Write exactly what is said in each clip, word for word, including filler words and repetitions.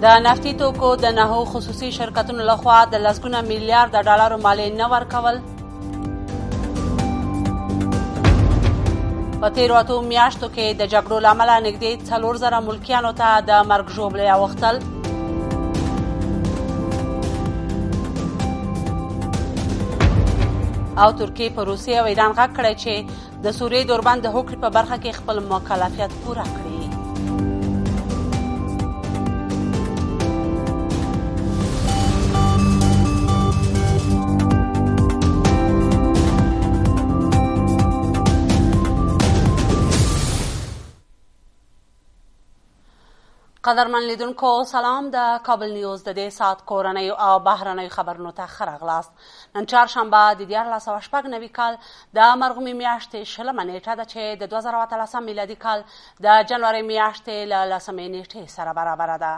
د نفتي توکو د نهو خصوصي شرکتونو لخوا د لسګونه میلیارډ ډالرو مالیې نه ورکول. په تیرو اتو میاشتو کې د جګړو له امله نږدې څلور زره ملکیانو ته د مرګ ژوبلې اوښتل. او ترکیې په روسیې او ایران غږ کړی چې د سوریې دوربند د هوکړې په برخه کې خپل مکلفیت پوره کړي. قدرمن لیدونکو سلام. د کابل نیوز د دې ساعت کورنیو او بهرنیو خبرونو ته ښه راغلاست. نن چهارشنبه د دیارلس سوه شپږ نوي کال د مرغومي میاشتې شلمه نیټه ده چې د دوه زره اتلسم میلادي کال د جنوري میاشتې له لسمې نیټې سره برابره ده.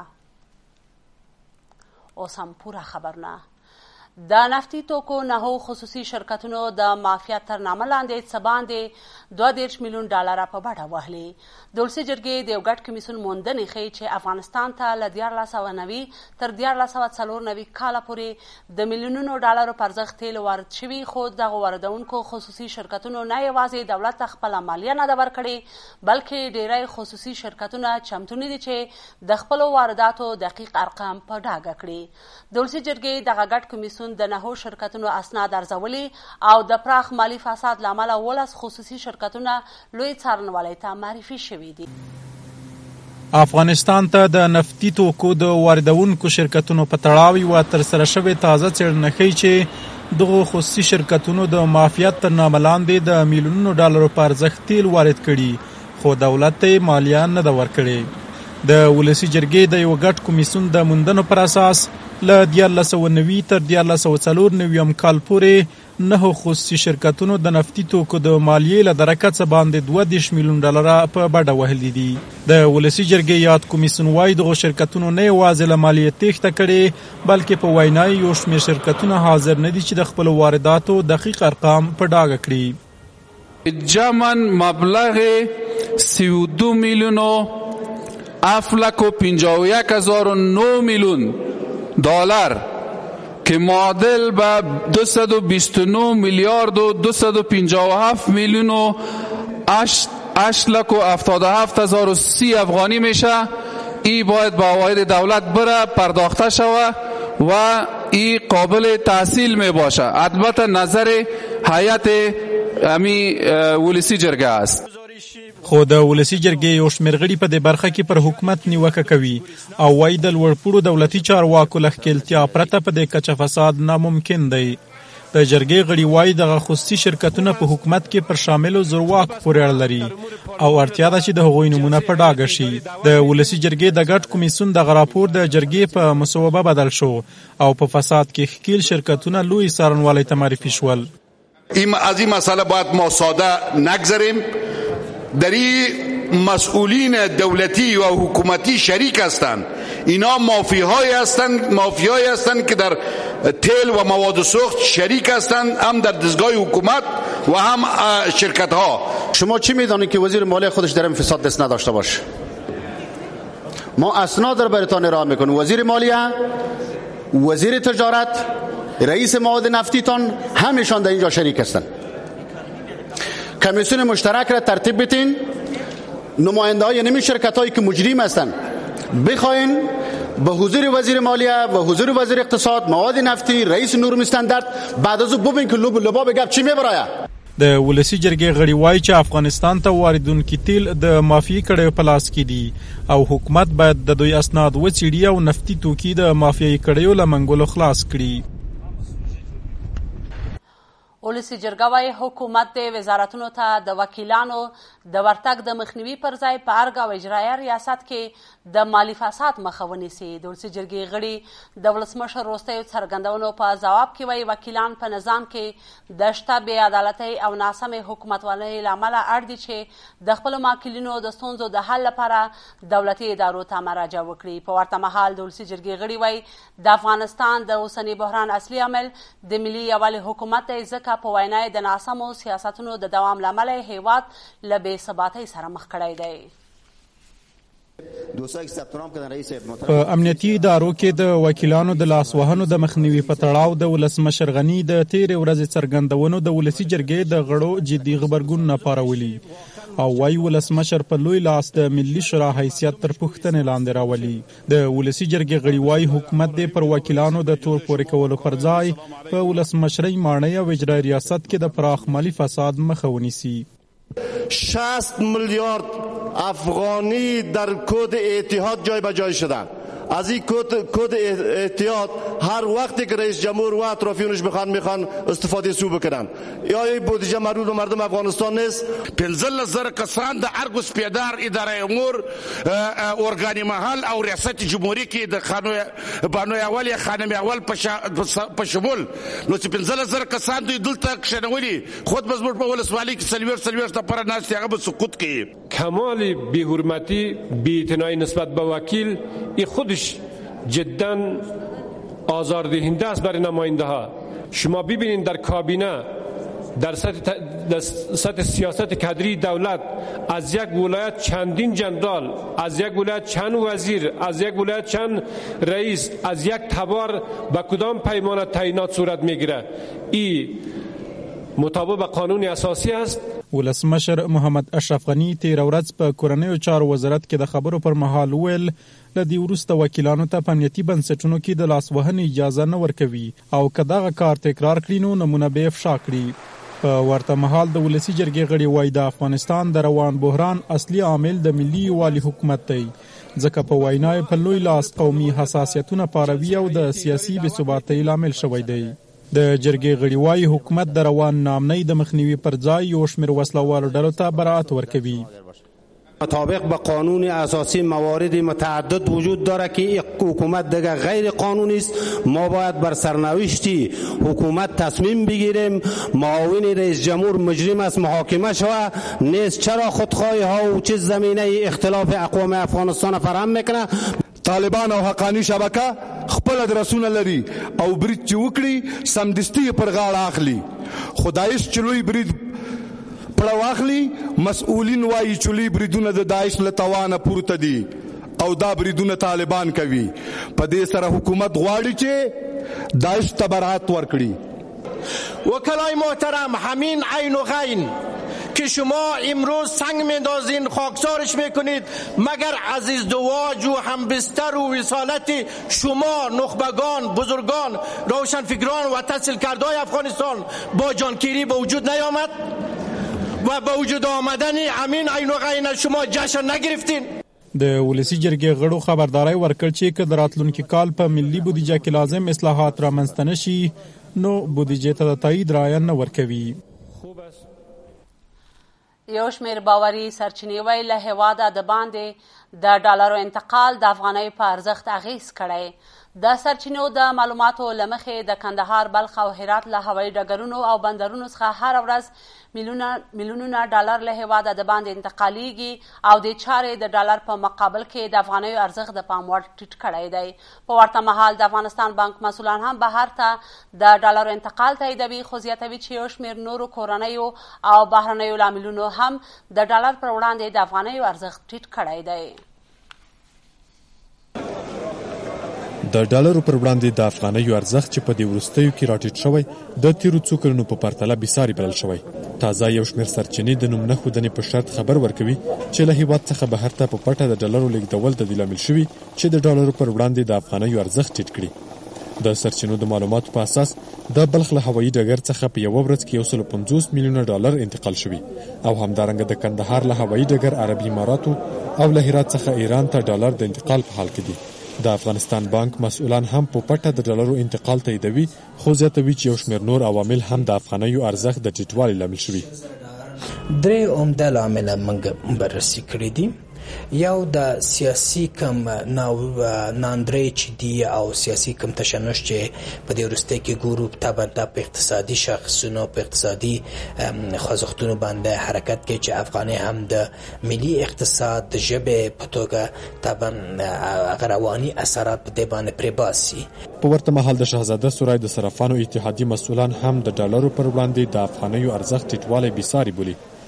اوس هم پوره خبرونه. د نفتي توکو نهو خصوصي شرکتونو د مافیات تر نامه لاندې څه باندې دوه دېرش میلیون ډالره په بډه وهلي. د ولسي جرګې د یو ګډ کمیسیون موندنې ښیي چې افغانستان ته له دیارلس سوه نوي تر دیارلس سوه څلور نوي کاله پورې د میلیونونو ډالرو په ارزښت تیل وارد شوي، خو دغو واردونکو خصوصي شرکتونو نه یوازې دولت ته خپله مالیه نه ده ورکړې، بلکې ډیری خصوصي شرکتونه چمتو نه دي چې د خپلو وارداتو دقیق ارقام په ډاګه کړي. د ولسي جرګې دغه ګډ کمیسیون د نهو شرکتونو اسناد ارزولي او د پراخ مالي فساد له امله ولس خصوصي شرکتونه لوی څارنوالۍ ته معرفي شوي دي. افغانستان ته د نفتي توکو د واردونکو شرکتونو په تړاو یوه ترسره شوې تازه څېړنه ښیي چې دغو خصوصي شرکتونو د مافیات تر نامه لاندې د میلیونونو ډالرو په ارزښت تیل وارد کړي، خو دولت ته یې مالیه نه ده ورکړې. د ولسي جرګې د یو ګډ کمیسیون د موندنو پر اساس له دیارلس سوه نوي تر دیارلس سوه څلور نویم کال پورې نهو خصوصي شرکتونو د نفتي توکو د مالیې له درکه څه باندې دوه دېرش میلیون ډالره په بډه وهلي دي. د ولسي جرګې یاد کمیسیون وایي دغو شرکتونو نه یوازې له مالیې تېښته کړې، بلکې په وینا یې یو شمېر شرکتونه حاضر نه دي چې د خپلو وارداتو دقیق ارقام په ډاګه کړي. جمعاً مبلغ سی و دو میلیون و هفت لک و پنجاه و یک هزار و نه میلیون دلار که معادل به دویست و بیست و نه میلیارد و دویست و پنجاه و هفت میلیون و هشت لک و هفتاد و هفت هزار و سی افغانی میشه. ای باید به عواید دولت بره پرداخته شوه و ای قابل تحصیل می باشه. البته نظر هیئت امی ولسی جرګه است. خو د ولسي جرګې یو شمېر غړي په دې برخه کې پر حکومت نیوکه کوي او وایي د لوړپوړو دولتي چارواکو له ښکېلتیا پرته په دې کچه فساد ناممکن دی. د جرګې غړي وایي دغه خصوصي شرکتونه په حکومت کې پر شاملو زورواکو پورې اړه لري او اړتیا ده چې د هغوی نومونه په ډاګه شي. د ولسي جرګې د ګډ کمیسیون دغه راپور د جرګې په مصوبه بدل شو او په فساد کې ښکیل شرکتونه لوی څارنوالۍ ته معرفي شول. از این مسئله باید ما ساده نگذریم. در این مسئولین دولتی و حکومتی شریک هستند. اینا مافیاهایی هستند مافیاهایی هستند که در تیل و مواد سوخت شریک هستند، هم در دستگاه حکومت و هم شرکت ها. شما چی میدانید که وزیر مالیه خودش در این فساد دست نداشته باشه؟ ما اسناد رو براتون ارائه میکنیم. وزیر مالیه، وزیر تجارت، رئیس مواد نفتیتان همشان در اینجا شریک هستند. کمیسیون مشترک را ترتیب بدین، نماینده های نمی شرکت هایی که مجرم هستند بخواین به حضور وزیر مالیه و حضور وزیر اقتصاد، مواد نفتی، رئیس نورم استاندارد بعد از او ببین که لوب لباب گپ چی میبرايه. د ولسي جرګې غړي وایي چې افغانستان ته واردونکي تیل د مافیایي کړیو په لاس کې دي او حکومت باید د دوی اسناد وڅېړي او نفتي توکي د مافیایي کړیو له منګولو خلاص کړي. ولسي جرګه وايي حکومت د وزارتونو ته د وکیلانو د ورتګ د مخنیوي پر ځای په ارګ او اجرایه ریاست کې د مالی فساد مخه ونیسي. د ولسي جرګې غړي د ولسمشر وروستیو څرګندونو په ځواب کې وايي وکیلان په نظام کې د شته بې عدالتۍ او ناسمې حکومتولۍ له امله اړ دي چې د خپلو ماکلینو د ستونزو د حل لپاره دولتي ادارو ته مراجعه وکړي. په ورته مهال د ولسي جرګې غړي وايي د افغانستان د اوسني بحران اصلي عامل د ملي یووالي حکومت دی، ځکه په وینا د ناسمو سیاستونو د دوام له امله هیواد له بې ثباتۍ سره مخ کړی دی. په امنیتي ادارو کې د وکیلانو د لاسوهنو د مخنیوي په تړاو د ولسمشر غني د تیرې ورځې څرګندونو د ولسي جرګې د غړو جدي غبرګون پارولي او وايي ولسمشر په لوی لاس د ملي شورا حیثیت تر پوښتنې لاندې راولي. د ولسي جرګې غړي وايي حکومت د پر وکیلانو د تور پورې کولو پر ځای په ولسمشرۍ ماڼۍ او اجرایي ریاست کې د پراخ مالي فساد مخه ونیسي. شصت میلیارد افغانی در کد اتحاد جای به جای شدن. از این کد کد اتحاد هر وقتی که رئیس جمهور و اطرافیانش بخوان میخوان استفاده سو بکنن. یا این بودجه مربوط به مردم افغانستان نیست. پنځلس زره کسان د ارګوس پیدار اداره امور اورګانی محل او ریاست جمهوریت کې د خانو بانو اول یا خانم اول په شمول نو چې پنځلس زره کسان دوی دلته کښنولي خود مزمور په ولسوالۍ کې سلویر سلویر ته پر ناس هغه به سقوط کوي. کمال بی‌حرمتی بی‌اعتنایی نسبت به وکیل این خودش جدا آزاردهنده است برای نماینده ها. شما ببینید در کابینه در سطح, در سطح سیاست کادری دولت از یک ولایت چندین جنرال، از یک ولایت چند وزیر، از یک ولایت چند رئیس، از یک تبار به کدام پیمانه تعیینات صورت میگیره. این مطابق به قانون اساسی است. ولسمشر محمد اشرف غني تیر ورځ په کورنیو چارو وزارت کې د خبرو پر مهال ویل لدی وروسته وکیلانو ته په امنیتي بنسټونو کې د لاسوهنې اجازه نه ورکوي او که دغه کار تکرار کړي نو نمونه به افشا کړي. په ورته مهال د ولسي جرګې غړي وایي د افغانستان د روان بحران اصلي عامل د ملي یووالي حکومت دی ځکه په وینا په لوی لاس قومي حساسیتونه پاروي او د سیاسي بې ثباتۍ لامل شوی دی. د جرګې غړي وایي حکومت د روان نامنۍ د مخنیوي پر ځای یو شمېر وسلوالو ډلو ته براءت ورکوي. مطابق با قانون اساسی موارد متعدد وجود داره که حکومت دیگه غیر قانونی است. ما باید بر سرنوشتی حکومت تصمیم بگیریم. معاون رئیس جمهور مجرم است محاکمه شوه نیست. چرا خودخواهی ها و چه زمینه اختلاف اقوام افغانستان فراهم میکنه؟ طالبان او حقانی شبکه خپل ادرسونه لري او برید چې وکړي سمدستي پر غاړه اخلي. خدایش چلوي برید پر واخلي. مسؤلین وایي چلوي بریدونه د داعش له توانه پورته دي او دا بریدونه طالبان کوي. په دې سره حکومت غواړي چې داعش ته براءت ورکړي. وکلای محترم، همین عین و غین که شما امروز سنگ میندازین خاکسارش میکنید مگر عزیز دواج و همبستر و وصالت شما نخبگان بزرگان روشنفکران و تحصیل کردهای افغانستان با جانکیری به وجود نیامد و به وجود آمدن همین عین و غین شما جشن نگرفتین. د ولسي جرګې غړو خبرداري ورکړ چې که د راتلونکي کال په ملي بودیجه کې لازم اصلاحات رامنځته نشي نو بودیجې ته د تایید رایه نه ورکوي. یو شمېر باوري سرچینې وایي له هېواده د باندې د ډالرو انتقال د افغانۍ په ارزښت اغېز کړی. د سرچینو د معلوماتو له مخې د کندهار، بلخ او هرات له هوایي ډګرونو او بندرونو څخه هره ورځ میلیونونه ډالر له هېواده د باندې انتقالیږي او د چارې د ډالر په مقابل کې د افغانیو ارزښت د پام وړ ټیټ کړی دی. په ورته مهال د افغانستان بانک مسؤلان هم بهر ته د ډالرو انتقال تاییدوي، خو زیاتوي چې یو شمېر نورو کورنیو او بهرنیو لاملونو هم د ډالر پر وړاندې د افغانیو ارزښت ټیټ کړی دی. د ډالرو پر وړاندې د افغانیو ارزښت چې په دې وروستیو کې راټیټ شوی د تیرو څو کلونو په پرتله بېساري بلل شوی. تازه یو شمېر سرچینې د نوم نه ښودنې په شرط خبر ورکوي چې له هېواد څخه بهر ته په پټه د ډالرو لیږدول د دې لامل شوي چې د ډالرو پر وړاندې د افغانیو ارزښت ټیټ کړي. د سرچینو د معلوماتو په اساس د بلخ له هوایي ډګر څخه په یوه ورځ کې یو سل پنځوس میلیونه ډالر انتقال شوي او همدارنګه د کندهار له هوایي ډګر عربي اماراتو او له هرات څخه ایران ته ډالر د انتقال په حال کې دي. د افغانستان بانک مسؤلان هم په پټه د ډالرو انتقال تاییدوي، خو زیاتوي چې یو شمېر نور عوامل هم د افغانیو ارزښت د ټیټوالي لامل شوي. درې عمده لامله موږ بررسي کړي دي. یو د سیاسي کم ناندرۍ چې دی او سیاسي کم تشنج چې په دې وروستۍ کې ګورو طبعا په اقتصادي شاخصونو په اقتصادي خوځښتونو باندې حرکت کوي چې افغانۍ هم د ملي اقتصاد د ژبې په توګه طبعا هغه رواني اثرات په دې باندې پرې باسي. په ورته مهال د شهزاده سورای د صرافانو اتحادیې مسؤلان هم د ډالرو پر وړاندې د افغانیو ارزښت ټیټوالی بېساري بولي.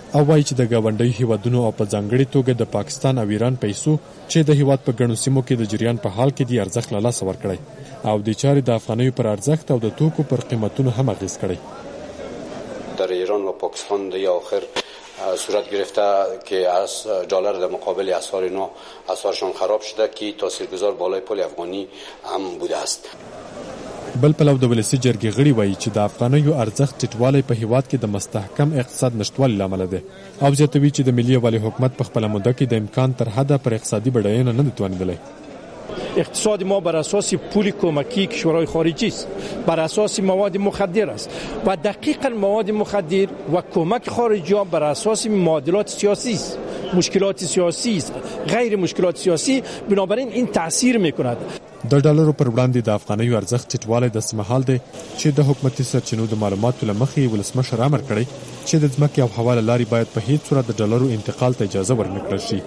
او وایي چې د ګاونډیو هیوادونو او په ځانګړې توګه د پاکستان او ایران پیسو چې د هیواد په ګڼو سیمو کې د جریان په حال کې دی ارزښت له لاسه ورکړی او د چارې د افغانیو پر ارزښت او د توکو پر قیمتونو هم اغیز کړی. در ایران و پاکستان دی آخر صورت گرفته که از دلار در مقابل اسعار نو اسعارشان خراب شده که تاثیرگذار بالای پول افغانی هم بوده است. بل پلو د ولسی جرګې غړي وایي چې د افغانیو ارزښت ټیټوالی په هیواد کې د مستحکم اقتصاد نشټوالي لامل دی او زیاتوي چې د ملي یووالي حکومت په خپله موده کې د امکان تر حده پر اقتصادي بډاینه نه دی توانیدلی. اقتصاد ما بر اساس پول کمکی کشورهای خارجی است، بر اساس مواد مخدر است و دقیقاً مواد مخدر و کمک خارجی ها بر اساس معادلات سیاسی است، مشکلات سیاسی است، غیر مشکلات سیاسی. بنابراین این تاثیر میکند. د ډالرو پر وړاندې د افغانیو ارزښت ټیټوالی داسې مهال دی چې د حکومتي سرچینو د معلوماتو له مخې ولسمشر امر کړی چې د ځمکې او هوا له لارې باید په هیڅ صورت د ډالرو انتقال ته اجازه ورنکړل شي.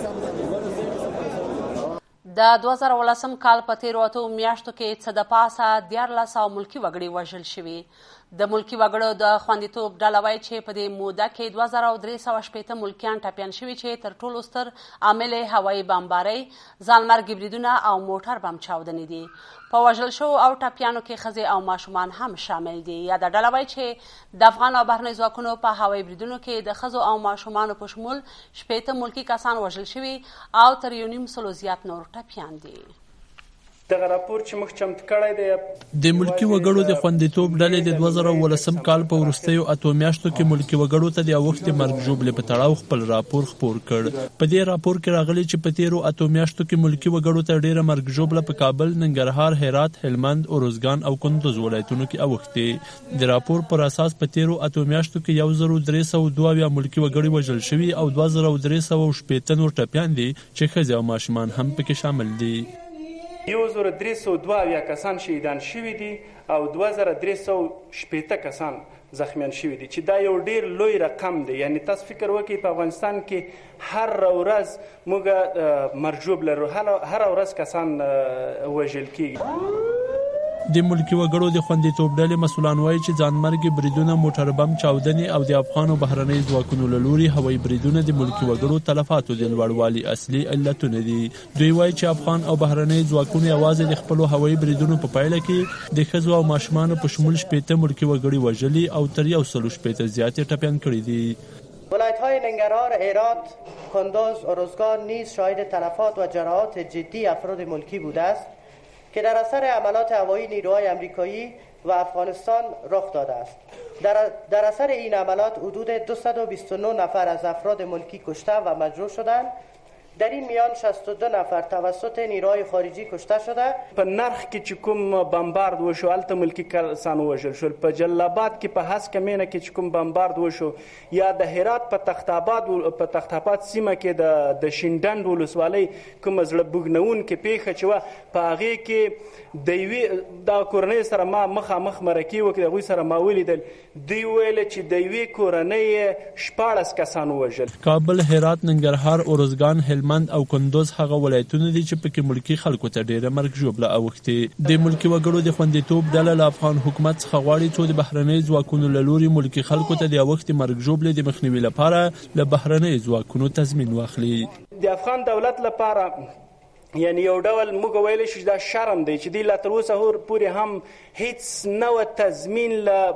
د دوه زره ولسم کال په تیرو اتو میاشتو کې څه د پاسه دیارلس سوه ملکي وګړي وژل شوي. د ملکي وګړو د خوندیتوب ډله وایي چې په دې موده کې دوه زره درې سوه شپېته ملکیان ټپیان شوي چې تر ټولو ستر عامل یې هوایي بمبارۍ، ځانمرګي بریدونه او موټر بم چاودنې دي. په وژل شوو او ټپیانو کې ښځې او ماشومان هم شامل دي. یاده ډله وایي چې د افغان او بهرنیو ځواکونو په هوایي بریدونو کې د ښځو او ماشومانو په شمول شپېته ملکي کسان وژل شوي او تر یو نیم سلو زیات نور ټپیان دي. دغه راپور چې موږ چمتو کړی دی د ملکي وګړو د خوندیتوب ډلې د دوه زره ولسم کال په وروستیو اتو میاشتو کې ملکي وګړو ته د اوښتې مرګ ژوبلې په تړاو خپل راپور خپور کړ. په دې راپور کې راغلي چې په تیرو اتو میاشتو کې ملکي وګړو ته ډیره مرګ ژوبله په کابل، ننګرهار، هرات، هلمند، اروزګان او کندوز ولایتونو کې اوښتې. د راپور پر اساس په تیرو اتو میاشتو کې یو زر درې سوه دوه اویا ملکي وګړي وژل شوي او دوه زره درې سوه شپېته نور ټپیان دي چې ښځې او ماشومان هم پکې شامل دي. یو زر درې سوه دوه اویا کسان شهیدان شوي دي او دوه زره درې سوه شپېته کسان زخمیان شوي دي چې دا یو ډیر لوی رقم دی. یعنی تاسو فکر وکړئ په افغانستان کې هر ورځ موږ مرجوب لرو، هر ورځ کسان وژل کیږي. د ملکي وګړو د خوندیتوب ډلې مسؤلان وایي چې ځانمرګي بریدونه، موټر بم چاودنې او د افغان او بهرنیو ځواکونو له لوري هوایي بریدونه د ملکي وګړو تلفاتو د لوړوالي اصلي علتونه دي. دوی وایي چې افغان او بهرنیو ځواکونو یوازې د خپلو هوایي بریدونو په پایله کې د ښځو او ماشومانو په شمول شپېته ملکي وګړي وژلي او تر یو سلو شپېته زیات یې ټپیان کړي دي. ولایت‌های ننگرهار، هرات، کندوز، ارزگان نیز شاهد تلفات و جراحات جدی افراد ملکی بوده است که در اثر عملات هوایی نیروهای آمریکایی و افغانستان رخ داده است. در, در اثر این عملات حدود دویست و بیست و نه نفر از افراد ملکی کشته و مجروح شدند. در این میان شصت و دو نفر توسط نیروهای خارجی کشته شده. په نرخ کې چې کوم بمبارد وشو هلته ملکي کسان وژل شول. په جلالاباد کې په هسکه مینه کې چې کوم بمبارد وشو یا د هرات په تختاباد په تختاباد سیمه کې د د شینډنډ ولسوالۍ کومه زړه بوږنونکې پیښه چې وه په هغې کې د یوې دا کورنۍ سره ما مخامخ مرکې وکړې، هغوی سره ما ولیدل. دوی ویل چې د یوې کورنۍ شپاړس کسان وژل. کابل، هرات، ننګرهار، ارزګان، هلمند او کندوز هغه ولایتونه دي چې پکې ملکي خلکو ته ډیره مرګ ژوبله اوښتې. د ملکي وګړو د خوندیتوب ډله له افغان حکومت څخه غواړي څو د بهرنیو ځواکونو له لوري ملکي خلکو ته د اوښتې مرګ ژوبلې د مخنیوي لپاره له بهرنیو ځواکونو تضمین واخلي. د افغان دولت لپاره یعنی یو ډول موږ ویلی شو چې دا شرم دی چې دوی لا تر اوسه پورې هم هیڅ نوع تضمین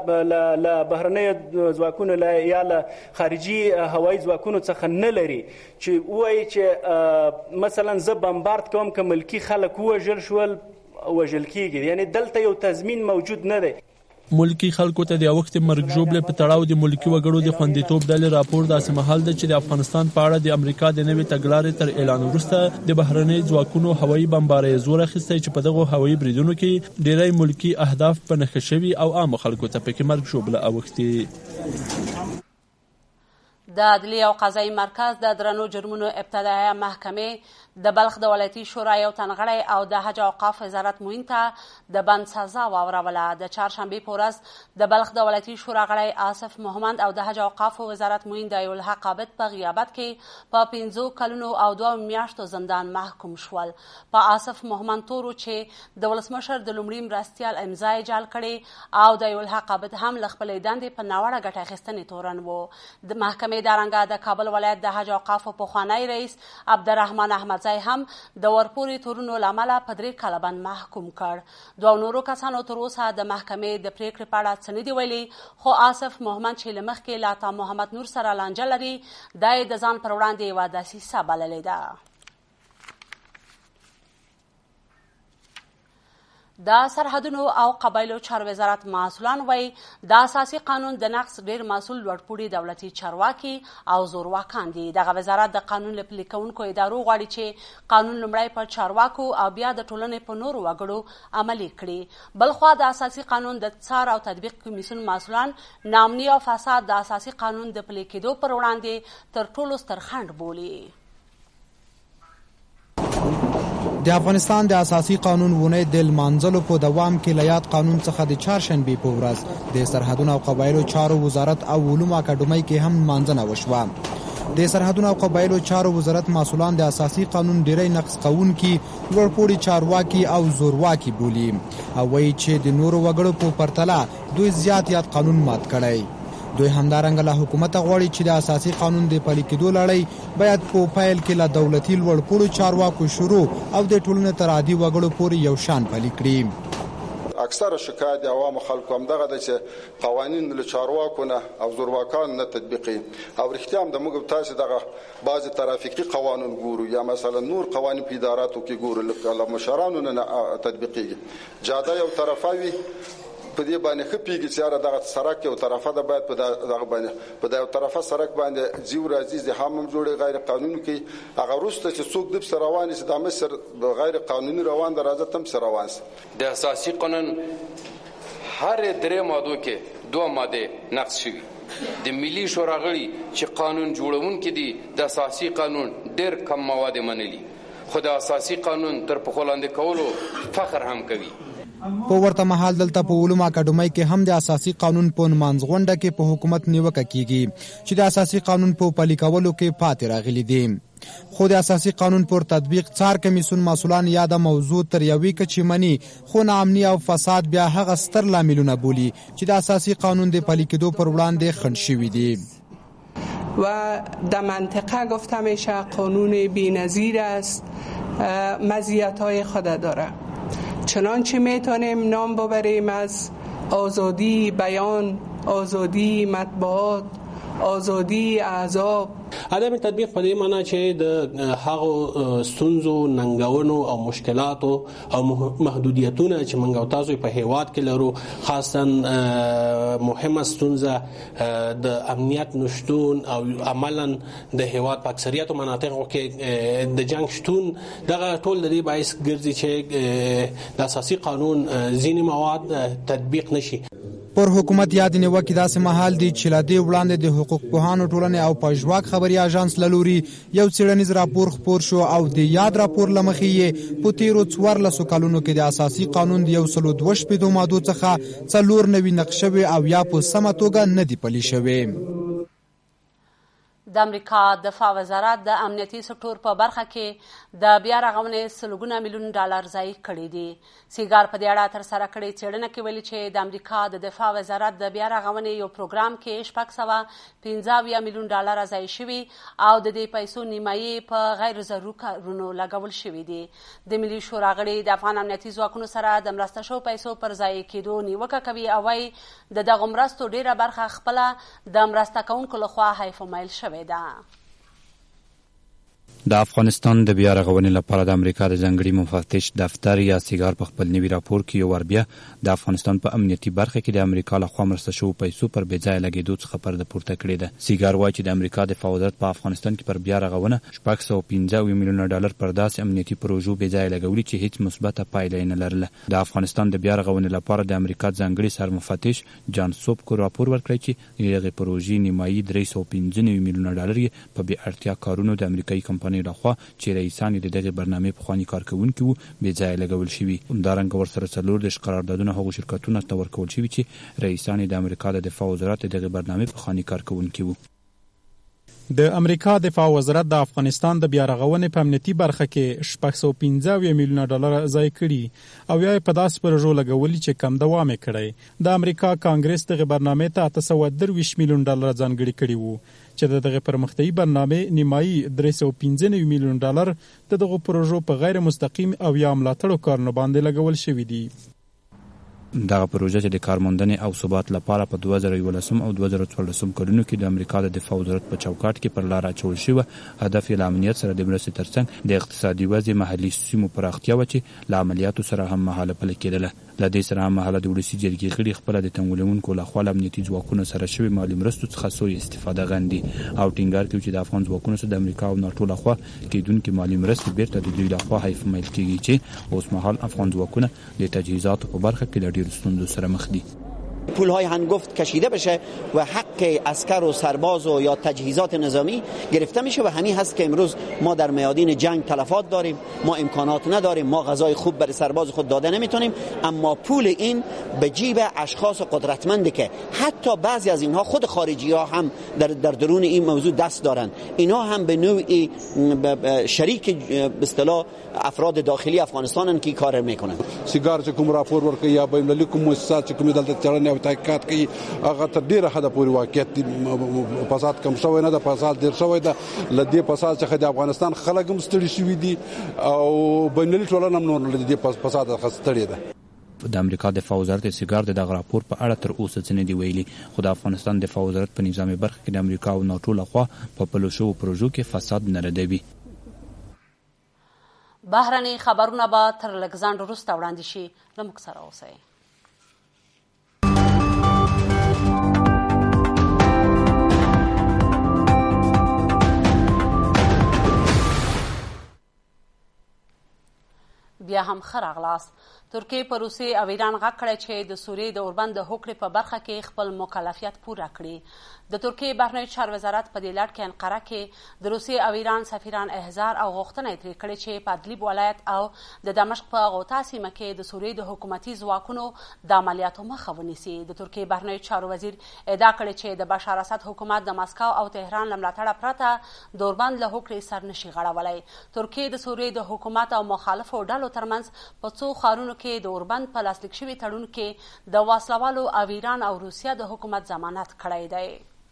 له بهرنیو ځواکونو یا له خارجي هوایي ځواکونو څخه نه لري چې ووایي چې مثلا زه بمبارد کوم که ملکي خلک ووژل شول وژل کیږي. یعنی دلته یو تضمین موجود نه دی. ملکی خلکو ته د اوښتې مرګ ژوبلې په تړاو د ملکي وګړو د خوندیتوب ډلې راپور داسې مهال دی چې د افغانستان په اړه د امریکا د نوې تګلارې تر اعلان وروسته د بهرنیو ځواکونو هوایي بمبارۍ زور اخیستی چې په دغو هوایي بریدونو کې ډیری ملکي اهداف په نښه شوي او عامو خلکو ته پکې مرګ ژوبله اوښتې. د عدلیې او قضایي مرکز د درنو جرمونو ابتدایه محکمې د بلخ د ولایتي شورا یو تنغړی او د حج اوقاف وزارت معین ته د بند سزا واوروله. د چهارشنبې په ورځ د بلخ د ولایتي شورا غړی آصف محمد او د حج اوقاف وزارت معین د ایالحق عابد په غیابت کې په پنځو کلونو او دوه میاشتو زندان محکوم شول. په آصف محمد تورو چې د ولسمشر د لومړي مرستیال امضا یې جعل کړې او د ایالحق عابد هم له خپلې دندې په ناوړه ګټه اخیستنې تورن و. د محکمې محکمې دارنګه د کابل ولایت د حج اوقافو پخوانی رئیس عبدالرحمن احمدزی هم د ورپورې تورونو له امله په درې کاله بند محکوم کړ. دوو نورو کسانو تر اوسه د محکمې د پریکړې په اړه څه نه دي ویلي، خو آصف محمد چې له مخکې له عطا محمد نور سره لانجه لري دا یې د ځان پر وړاندې یوه دسیسه بللې ده. د سرحدونو او قبایلو چارو وزارت مسؤلان وایي د اساسي قانون د نقض ډېر مسؤل لوړپوړي دولتي چارواکي او زورواکان دي. دغه وزارت د قانون له پلي کوونکو ادارو غواړي چې قانون لومړی په چارواکو او بیا د ټولنې په نورو وګړو عملي کړي. بلخوا د اساسي قانون د څار او تطبیق کمیسیون مسؤلان ناامني او فساد د اساسي قانون د پلي کېدو پر وړاندې تر ټولو ستر خنډ بولي. د افغانستان د اساسي قانون ونې د لمانځلو په دوام کې له یاد قانون څخه د چهارشنبې په ورځ د سرحدونو او قبایلو چارو وزارت او علومو اکاډمۍ کې هم لمانځنه وشوه. د سرحدونو او قبایلو چارو وزارت مسؤلان د اساسي قانون ډیری نقض کوونکي لوړپوړي چارواکي او زورواکي بولي او وایي چې د نورو وګړو په پرتله دوی زیات یاد قانون مات کړی. دوی همدارنګه له حکومت غواړي چې د اساسي قانون د پلي کېدو لړۍ باید په پیل کې له دولتي لوړپوړو چارواکو شروع او د ټولنې تر عادي وګړو پورې یو شان پلي کړي. اکثره شکایت د عوامو خلکو همدغه ده چې قوانین له چارواکو نه او زورواکانو نه تطبیقي او رښتیا هم د موږ تاسو دغه بعضې ترافیکي قوانین ګورو یا مثلا نور قوانین په اداراتو کې ګورو لکه له مشرانو نه تطبیقېږي. جاده یو طرفه وي په دې باندې ښه پیږي چې یاره دغه سړک یو طرفه ده باید په دغه باندې په یو طرفه سړک باندې ځي راځي زحام هم جوړوي غیر قانوني کوي. هغه وروسته چې څوک د پسې روان شي دا مصر غیر قانوني روان ده راځه ته پسې روان شي. د اساسي قانون هر درې مادو کې دوه مادې نقض شوي. د ملي شورا غړي چې قانون جوړونکي دي د اساسي قانون ډېر کم مواد منلي، خو د اساسي قانون تر پښو لاندې کولو فخر هم کوي. په ورته مهال دلته په علومو اکاډمۍ کې هم د اساسي قانون په نمانځغونډه کې په حکومت نیوکه کیږي چې د اساسي قانون په پلي کولو کې پاتې راغلي دي. خو د اساسي قانون پر تطبیق څار کمیسیون مسؤلان یا د موضوع تر یوې کچې مني، خو ناامني او فساد بیا هغه ستر لاملونه بولي چې د اساسي قانون د پلي کېدو پر وړاندې خنډ شوي دي. و در منطقه گفته میشه قانون بی‌نظیر است، مزیت‌های خود داره. چنانچه میتونیم نام ببریم از آزادی بیان، آزادی مطبوعات، آزادی احزاب. عدم تطبیق په دې معنی چې د هغو ستونزو، ننګونو او مشکلاتو او محدودیتونه چې موږ او تاسو په هیواد کې لرو، خاصا مهمه ستونزه د امنیت نشتون او عملا د هیواد په اکثریت مناطقو کې د جنگ شتون، دغه ټول د دې باعث ګرځي چې د اساسي قانون ځینې مواد تطبیق نشي. پر حکومت یاد نیوکې داسې مهال دی چې له دې وړاندې د حقوق پوهانو ټولنې او پژواک خبري اژانس له لوري یو څېړنیز راپور خپور شو او د یاد راپور له مخې یې په تېرو څوارلسو کلونو کې د اساسي قانون د یو سلو دوه شپېتو مادو څخه څلور نوي نقض شوي او یا په سمه توګه نه دي پلي شوي. د امریکا دفاع وزارت د امنیتي سکتور په برخه کې د بیا رغونې سلګونه میلیون ډالر ضایع کړي دي. سیګار په دې اړه ترسره کړې څېړنه کې ویلي چې د امریکا د دفاع وزارت د بیا رغونې یو پروګرام کې شپږ سوه پنځه اویا میلیون ډالر ضایع شوي او د دې پیسو نیمایي په غیر ضروري کارونو لګول شوي دي. د ملي شورا غړي د افغان امنیتي ځواکونو سره د مرسته شوو پیسو پر ضایع کېدو نیوکه کوي او وایي د دغو مرستو ډیره برخه خپله د مرسته کوونکو لخوا حیف و میل شوې ده. د افغانستان د بیا رغونې لپاره د امریکا د ځانګړي مفتش دفتر یا سیګار په خپل نوي راپور کې یو وار بیا د افغانستان په امنیتي برخه کې د امریکا لخوا مرسته شوو پیسو پر بې ځایه لګېدو څخه پرده پورته کړې ده. سیګار وایي چې د امریکا دفاع وزارت په افغانستان کې پر بیا رغونه شپږ سوه پنځه اویا میلیونه ډالر پر داسې امنیتي پروژو بې ځایه لګولي چې هیڅ مثبته پایله یې نه لرله. د افغانستان د بیا رغونې لپاره د امریکا ځانګړي سرمفتش جان سوبکو راپور ورکړی چې د دغې پروژې نیمایي درې سوه پنځه نوي میلیونه ډالر یې په بې اړتیا کارونو د امریکایي کمپنۍ لخوا چې رئیسان د دغې برنامې پخواني کارکوونکي وو بې ځایه لګول شوي. همدارنګه ورسره څلور دېرش قراردادونه هغو شرکتونو ته ورکول شوي چې رئیسان د امریکا د دفاع وزارت د دغې برنامې پخواني کارکوونکي وو. د امریکا دفاع وزارت د افغانستان د بیا رغونې په امنیتي برخه کې شپږ سوه پنځه اویا میلیونه ډالر ضایع کړي او یا په داسې پروژو لګولي چې کم دوام یې کړی. د امریکا کانګرس دغه برنامې ته اته سوه درویشت میلیون ډالر ځانګړي کړي وو چې د دغه پرمختیایي برنامې نیمایي درې سوه پنځه نوي میلیون ډالر د دغو پروژو په غیر مستقیم او یا ملاتړو کارونو باندې لګول شوي دي. دغه پروژه چې د کارموندنې او ثبات لپاره په دوه زره یولسم او دوه زره څوارلسم کلونو کې د امریکا د دفاع وزارت په چوکاټ کې پر لار اچول شوه. هدف یې له امنیت سره د مرستې ترڅنګ د اقتصادي وضع محلي سیمو پراختیا و چې له عملیاتو سره هم مهاله پلي کېدله. له دې سره هم مهاله د ولسي جرګې غړي خپله د تمویلونکو لخوا له امنیتي ځواکونو سره شوې مالي مرستو څخه سوء استفاده غندي او ټینګار کوي چې د افغان ځواکونو سره د امریکا او ناټو لخوا کېدونکې مالي مرستې بیرته د دوی لخوا حیف میل کېږي چې اوسمهال افغان ځواکونه د تجهیزاتو په برخه کې له ډېرو ستونزو سره مخ دي. پولهای هنگفت کشیده بشه و حق عسکر و سرباز و یا تجهیزات نظامی گرفته میشه و همین هست که امروز ما در میادین جنگ تلفات داریم، ما امکانات نداریم، ما غذای خوب برای سرباز خود داده نمیتونیم، اما پول این به جیب اشخاص قدرتمنده که حتی بعضی از اینها خود خارجی ها هم در, در درون این موضوع دست دارن. اینا هم به نوعی شریک به اصطلاح افراد داخلی افغانستانن که کار میکنن. سیگار چې کوم راپور ورکړي یا بین المللي کوم مؤسسات چې کوم دلته چلن او تحقیقات کوي هغه تر ډیره حده پورې واقعیت فساد کم شوی نه د فساد ډیر شوی ده. لدې فساد څخه د افغانستان خلک هم ستړي شوي دي او بین المللي ټولنه هم نور لدې فساد څخه ستړي ده. د امریکا دفاع وزارت سیګار د دغه راپور په اړه تر اوسه څه نه دی ویلي، خو د افغانستان دفاع وزارت په نظامي برخه کې د امریکا او ناټو لخوا په پلو شوو پروژو کې فساد نه ردوي. بهرني خبرونه به تر لږ ځنډ وروسته وړاندې شي. له موږ سره اوسئ. بیا هم ښه راغلاست. ترکیې په روسیې او ایران غږ کړی چې د سوریې د اوربند د هوکړې په برخه کې خپل مکلفیت پوره کړي. د ترکیې بهرنیو چارو وزارت په دې لړ کې انقره کې د روسیې او ایران سفیران احضار او غوښتنه یې ترې کړې چې په ادلیب ولایت او د دمشق په غوطا سیمه کې د سوریې د حکومتي ځواکونو د عملیاتو مخه ونیسي. د ترکیې بهرنیو چارو وزیر ادعا کړې چې د بشار اسد حکومت د مسکو او تهران له ملاتړه پرته د اوربند له هوکړې سر نشي غړولی. ترکیې د سوریې د حکومت او مخالفو ډلو ترمنځ په څو ښارونو کې د اوربند په لاسلیک شوي تړون کې د وسلوالو او ایران او روسیه د حکومت ضمانت کړی دی.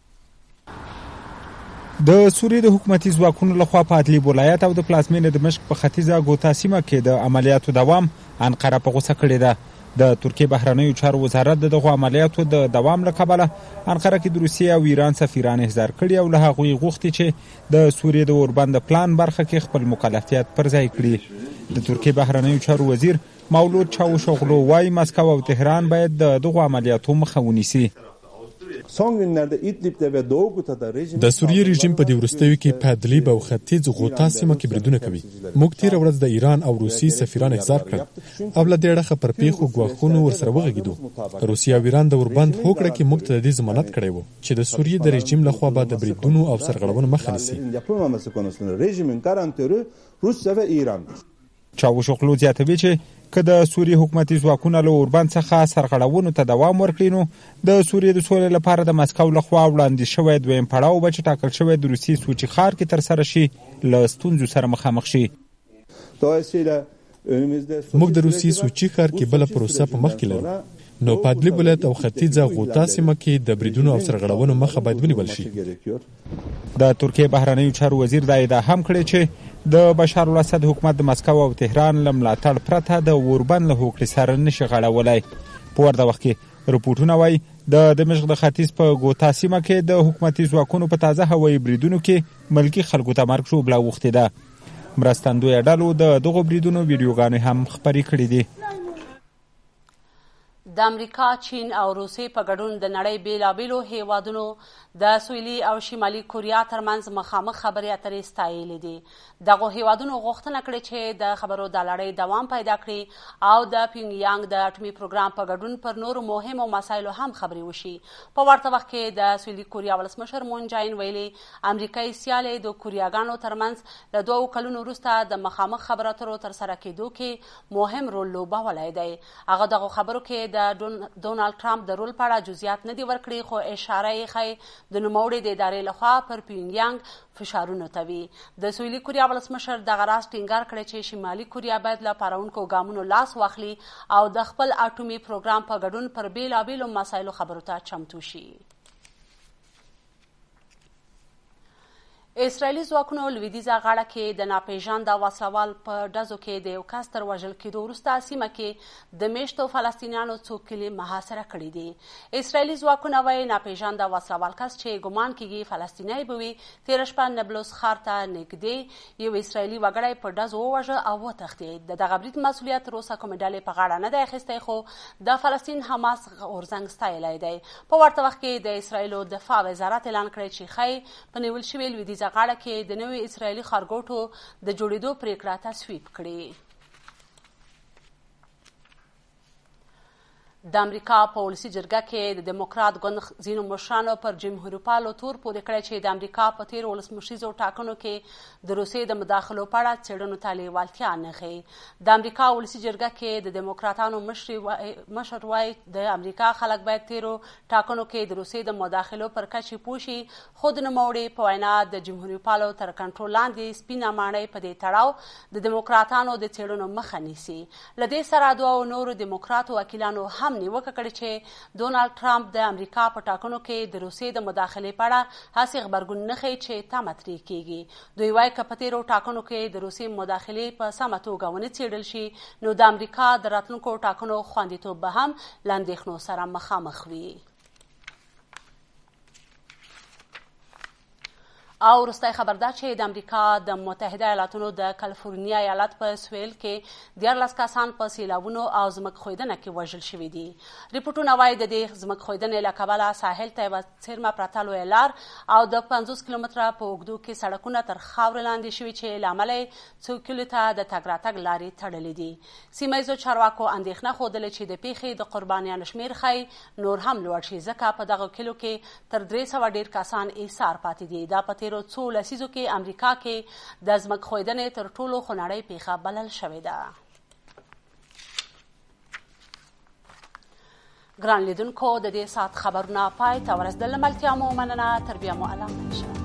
د سوریې د حکومتي ځواکونو لخوا په ادلیب ولایت او د پلازمینې دمشق په ختیځه غوطا سیمه کې د عملیاتو دوام انقره په غوسه کړې ده. د ترکیې بهرنیو چارو وزارت د دغو عملیاتو د دوام له کبله انقره کې د روسیې او ایران سفیران احضار کړي او له هغوی غوښتي چې د سوریې د اوربند پلان برخه کې خپل مکلفیت پر ځای کړي. د ترکیې بهرنیو چارو وزیر مولود چاوشوغلو وايي مسکو او تهران باید د دغو عملیاتو مخه ونیسي. د سوریې رژیم په دې وروستیو کې په ادلیب او ختیځ غوطا سیمه کې بریدونه کوي. موږ تېره ورځ د ایران او روسیې سفیران احضار کړل او له دې اړخه پر پیښو ګواښونو ورسره وغږېدو. روسیه او ایران د اوربند هوکړه کې موږ ته د دې ضمانت کړی و چې د سوریې د رژیم لخوا به د بریدونو او سرغړونو مخه نیسي. چاوشوغلو زیاتوي چې که د سوریې حکومتي ځواکونه له اوربند څخه سرغړونو ته دوام ورکړي نو د سوریې د سولې لپاره د مسکو لخوا وړاندې شوی دویم پړاو به چې ټاکل شوی د روسیې سوچي ښار کې ترسره شي له ستونزو سره مخامخ شي. موږ د روسیې سوچي ښار کې بله پروسه په مخ کې لرو، نو په ادلیب ولایت او ختیځه غوطا سیمه کې د بریدونو او سرغړونو مخه باید ونیول شي. د ترکیې بهرنیو چارو وزیر دا ادعا هم کړې چې د بشار الاسد حکومت د مسکو او تهران له ملاتړ پرته د اوربند له هوکړې سره نشي غړولی. په ورته وخت کې رپورټونه وایي د دمشق د ختیځ په غوطا سیمه کې د حکومتي ځواکونو په تازه هوایي بریدونو کې ملکي خلکو ته مرګ ژوبله اوښتې ده. مرستندویه ډلو د دغو بریدونو ویډیوګانې هم خپرې کړې دي. د امریکا، چین او روسیې په ګډون د نړۍ بیلابیلو هیوادونو د سویلي او شمالي کوریا ترمنځ مخامخ خبرې اترې ستایلې دي. دغو هیوادونو غوښتنه کړې چې د خبرو د لړۍ دوام پیدا کړي او د پیونګ یانګ د اټومي پروګرام په ګډون پر نورو مهمو مسایلو هم خبرې وشي. په ورته وخت کې د سویلي کوریا ولسمشر مون جاین ویلي امریکایي سیالۍ د کوریاګانو ترمنځ له دوو کلونو وروسته د مخامخ خبرو اترو ترسره کېدو کې مهم رول لوبولی دی. هغه دغو خبرو کې د د ډونالډ ټرمپ د رول په اړه جزئیات نه دي ورکړي، خو اشاره یې ښایي د نوموړي د ادارې لخوا پر پیونګیانګ فشارونو ته وي. د سویلي کوریا ولسمشر دغه راز ټینګار کړی چې شمالي کوریا باید له پارونکو ګامونو لاس واخلي او د خپل اټومي پروګرام په ګډون پر بېلابېلو مسایلو خبرو ته چمتو شي. اسرائیلي ځواکونو لویدیځه غاړه کې د ناپېژانده وسلوال په ډزو کې د یو کس تر وژل کېدو وروسته سیمه کې د میشتو فلسطینیانو څو کلي محاصره کړي دي. اسرائیلي ځواکونه وایي ناپېژانده وسلوال کس چې ګمان کېږي فلسطینی به وي تېره شپه نبلس ښار ته نږدې یو اسرائیلي وګړی په ډزو ووژه او وتښتېد. د دغه برید مسؤلیت تر اوسه کومې ډلې په غاړه نه دی اخیستی، خو د فلسطین حماس غورځنګ ستایلی دی. په ورته وخت کې د اسرائیلو دفاع وزارت اعلان کړی چې ښایي په نیول شوې لویدیځه غاړه کې د نوي اسرائیلي ښارګوټو د جوړېدو پریکړه تصویب کړي. د امریکا په ولسي جرګه کې د دیموکرات ګوند ځینو مشرانو پر جمهوري پالو تور پورې کړی چې د امریکا په تېرو ولسمشریزو ټاکنو کې د روسیې د مداخلو په اړه څېړنو ته لیوالتیا نه ښیي. د امریکا ولسي جرګه کې د دیموکراتانو مشر وایي د امریکا خلک باید تېرو ټاکنو کې د روسیې د مداخلو پر کچې پوه شي، خو د نوموړي په وینا د جمهوري پالو تر کنټرول لاندې سپینه ماڼۍ په دې تړاو د دیموکراتانو د څېړنو مخه نیسي. له دې سره دوو نورو دیموکراتو وکیلانو هم نیوکه کړې چې ډونالډ ټرمپ د امریکا په ټاکنو کې د روسیې د مداخلې په اړه هسې غبرګون نه ښیي چې تمه ترې کېږي. دوی وایي که په تېرو ټاکنو کې د روسیې مداخلې په سمه توګه ونه څېړل شي نو د امریکا د راتلونکو ټاکنو خوندیتوب به هم له اندېښنو سره مخامخ وي. او وروستی خبر دا چې د امریکا د متحده ایالاتونو د کالیفورنیا ایالت په سویل کې دیارلس کسان په سیلابونو او ځمکښویدنه کې وژل شوي دي. ریپورټونه وایي د دې ځمکښویدنې له کبله ساحل ته یوه څیرمه پرته لویه لار او د پنځوس کیلومتره په اوږدو کې سړکونه تر خاورو لاندې شوي چې له امله یې څو کلیو ته د تګ راتګ لارې تړلې دي. سیمه ییزو چارواکو اندېښنه ښودلې چې د پیښې د قربانیانو شمېر ښایي نور هم لوړ شي، ځکه په دغو کلیو کې تر درې سوه ډېر کسان ایسار پاتې دي. دا په تېرو څو لسیزو کې امریکا کې د ځمکښویدنې تر ټولو خونړۍ پیښه بلل شوې ده. ګران لیدونکو، د دې ساعت خبرونه پای ته ورسېدل. له ملتیا مو مننه. تر بیا مو الله شه.